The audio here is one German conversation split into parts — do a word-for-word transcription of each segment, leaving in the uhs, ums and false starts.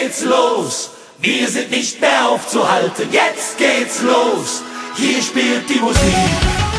geht's los. Wir sind nicht mehr aufzuhalten, jetzt geht's los. Hier spielt die Musik.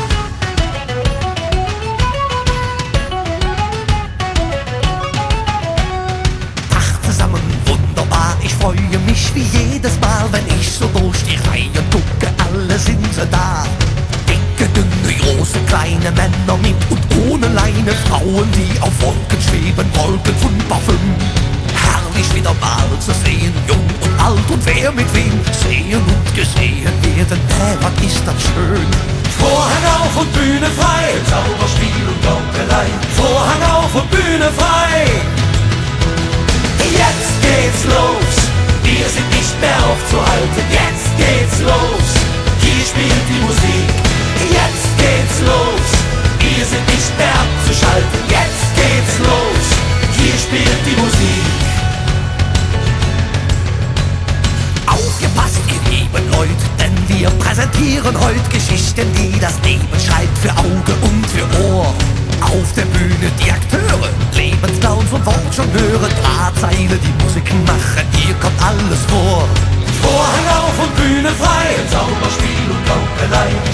Ach, zusammen wunderbar, ich freue mich wie jedes Mal, wenn ich so durch die Reihe gucke, alle sind sie da. Dicke, dünne, große, kleine Männer mit und ohne Leine, Frauen, die auf Wolken schweben, Wolken von Parfüm. Herrlich wieder mal zu sehen, jung und alt und wer mit wem, sehen und gesehen werden, äh, was ist das schön. Vorhang auf und Bühne frei, Zauberspiel und Gaukelei. Vorhang auf und Bühne frei. Jetzt geht's los, wir sind nicht mehr aufzuhalten, jetzt geht's los. Hier spielt die Musik. Jetzt geht's los, wir sind nicht mehr abzuschalten, jetzt geht's los. Hier spielt die Musik. Aufgepasst, ihr lieben Leute, denn wir präsentieren heute Geschichten, die das Leben schreibt für Auge und für Ohr. Auf der Bühne die Akteure, Lebensclowns und Wortjongeure, Drahtseile, die Musiken machen, hier kommt alles vor. Vorhang auf und Bühne frei, Zauberspiel und Gaukelei.